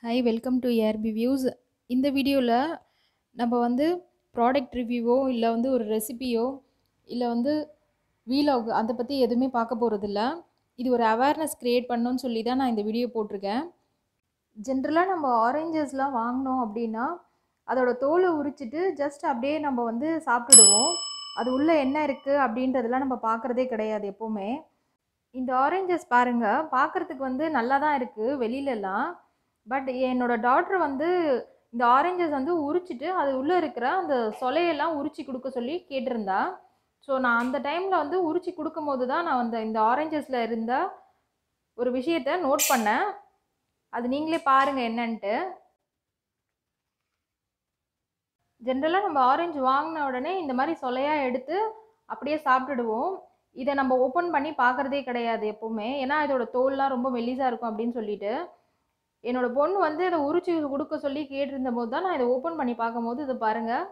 Hi welcome to ARP views. இந்த வீடியோவில் நம்ம வந்து ப்ராடக்ட் ரிவ்யூவோ இல்லை வந்து ஒரு ரெசிபியோ இல்லை வந்து வீலாக் அதை பற்றி எதுவுமே பார்க்க போகிறதில்ல. இது ஒரு அவேர்னஸ் க்ரியேட் பண்ணணும்னு சொல்லி தான் நான் இந்த வீடியோ போட்டிருக்கேன். ஜென்ரலாக நம்ம ஆரஞ்சஸ்லாம் வாங்கினோம் அப்படின்னா அதோட தோலை உரிச்சிட்டு ஜஸ்ட் அப்படியே நம்ம வந்து சாப்பிட்டுடுவோம். அது உள்ளே என்ன இருக்குது அப்படின்றதெல்லாம் நம்ம பார்க்குறதே கிடையாது எப்போவுமே. இந்த ஆரஞ்சஸ் பாருங்கள், பார்க்குறதுக்கு வந்து நல்லா தான் இருக்குது வெளியிலலாம். பட் என்னோடய டாட்டர் வந்து இந்த ஆரஞ்சஸ் வந்து உரிச்சிட்டு அது உள்ளே இருக்கிற அந்த சொலையெல்லாம் உரிச்சு கொடுக்க சொல்லி கேட்டிருந்தா. ஸோ நான் அந்த டைமில் வந்து உரிச்சு கொடுக்கும்போது தான் நான் வந்து இந்த ஆரஞ்சஸில் இருந்த ஒரு விஷயத்த நோட் பண்ணேன். அது நீங்களே பாருங்கள் என்னன்ட்டு. ஜென்ரலாக நம்ம ஆரஞ்சு வாங்கின உடனே இந்த மாதிரி சொலையாக எடுத்து அப்படியே சாப்பிட்டுடுவோம். இதை நம்ம ஓப்பன் பண்ணி பார்க்குறதே கிடையாது எப்போவுமே, ஏன்னா இதோட தோல்லாம் ரொம்ப மெல்லிசாக இருக்கும் அப்படின்னு சொல்லிட்டு. என்னோட பொண்ணு வந்து இதை உரிச்சு கொடுக்க சொல்லி கேட்டிருந்த போது தான் நான் இதை ஓப்பன் பண்ணி பார்க்கும்போது இதை பாருங்கள்.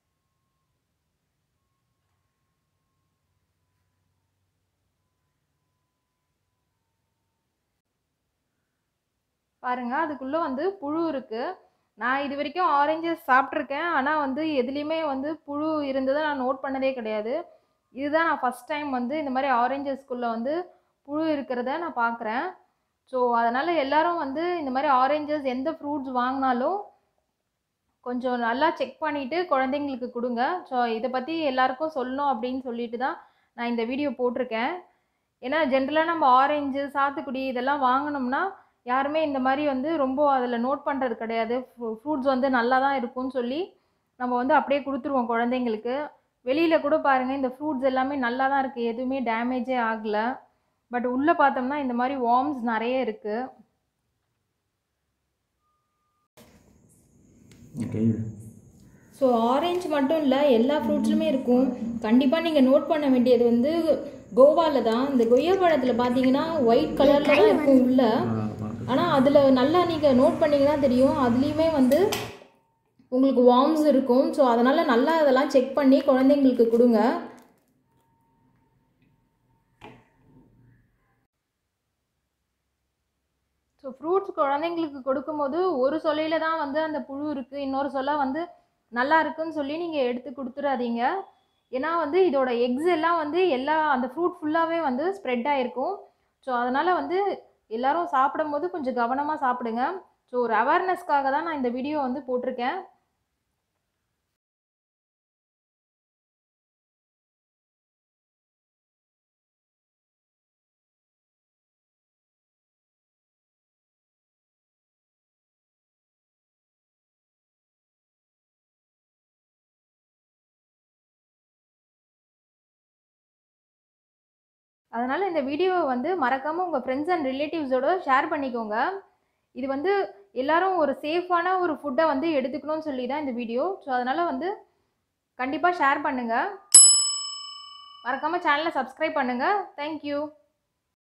பாருங்க, அதுக்குள்ளே வந்து புழு இருக்குது. நான் இது வரைக்கும் ஆரஞ்சஸ் சாப்பிட்ருக்கேன், ஆனால் வந்து எதுலேயுமே வந்து புழு இருந்ததை நான் நோட் பண்ணதே கிடையாது. இதுதான் நான் ஃபஸ்ட் டைம் வந்து இந்த மாதிரி ஆரஞ்சஸ்குள்ளே வந்து புழு இருக்கிறத நான் பார்க்குறேன். ஸோ அதனால் எல்லோரும் வந்து இந்த மாதிரி ஆரஞ்சஸ் எந்த ஃப்ரூட்ஸ் வாங்கினாலும் கொஞ்சம் நல்லா செக் பண்ணிவிட்டு குழந்தைங்களுக்கு கொடுங்க. ஸோ இதை பற்றி எல்லாருக்கும் சொல்லணும் அப்படின்னு சொல்லிட்டு தான் நான் இந்த வீடியோ போட்டிருக்கேன். ஏன்னா ஜென்ரலாக நம்ம ஆரஞ்சு, சாத்துக்குடி இதெல்லாம் வாங்கினோம்னா யாருமே இந்த மாதிரி வந்து ரொம்ப அதில் நோட் பண்ணுறது கிடையாது. ஃப்ரூட்ஸ் வந்து நல்லா தான் இருக்கும்னு சொல்லி நம்ம வந்து அப்படியே கொடுத்துருவோம் குழந்தைங்களுக்கு. வெளியில் கூட பாருங்கள், இந்த ஃப்ரூட்ஸ் எல்லாமே நல்லா தான் இருக்குது, எதுவுமே டேமேஜே ஆகலை. பட் உள்ளே பார்த்தோம்னா இந்த மாதிரி வார்ம்ஸ் நிறைய இருக்குது. ஸோ ஆரஞ்சு மட்டும் இல்லை, எல்லா ஃப்ரூட்ஸுமே இருக்கும். கண்டிப்பாக நீங்கள் நோட் பண்ண வேண்டியது வந்து கோவாவில் தான். இந்த கொய்யா பழத்தில் பார்த்தீங்கன்னா ஒயிட் கலரில் தான் இருக்கும் உள்ள. ஆனால் அதில் நல்லா நீங்கள் நோட் பண்ணிங்கன்னா தெரியும், அதுலேயுமே வந்து உங்களுக்கு வார்ம்ஸ் இருக்கும். ஸோ அதனால் நல்லா அதெல்லாம் செக் பண்ணி குழந்தைங்களுக்கு கொடுங்க. ஸோ ஃப்ரூட்ஸ் குழந்தைங்களுக்கு கொடுக்கும்போது ஒரு சொலையில் தான் வந்து அந்த புழு இருக்குது, இன்னொரு சொலை வந்து நல்லா இருக்குன்னு சொல்லி நீங்கள் எடுத்து கொடுத்துடாதீங்க. ஏன்னா வந்து இதோட எக்ஸ் எல்லாம் வந்து அந்த ஃப்ரூட் ஃபுல்லாகவே வந்து ஸ்ப்ரெட் ஆகிருக்கும். ஸோ அதனால் வந்து எல்லோரும் சாப்பிடும்போது கொஞ்சம் கவனமாக சாப்பிடுங்க. ஸோ ஒரு அவேர்னஸ்க்காக தான் நான் இந்த வீடியோ வந்து போட்டிருக்கேன். அதனால் இந்த வீடியோவை வந்து மறக்காமல் உங்கள் ஃப்ரெண்ட்ஸ் அண்ட் ரிலேட்டிவ்ஸோடு ஷேர் பண்ணிக்கோங்க. இது வந்து எல்லோரும் ஒரு சேஃபான ஒரு ஃபுட்டை வந்து எடுத்துக்கணும்னு சொல்லி தான் இந்த வீடியோ. ஸோ அதனால் வந்து கண்டிப்பாக ஷேர் பண்ணுங்கள். மறக்காமல் சேனலை சப்ஸ்கிரைப் பண்ணுங்கள். தேங்க்யூ.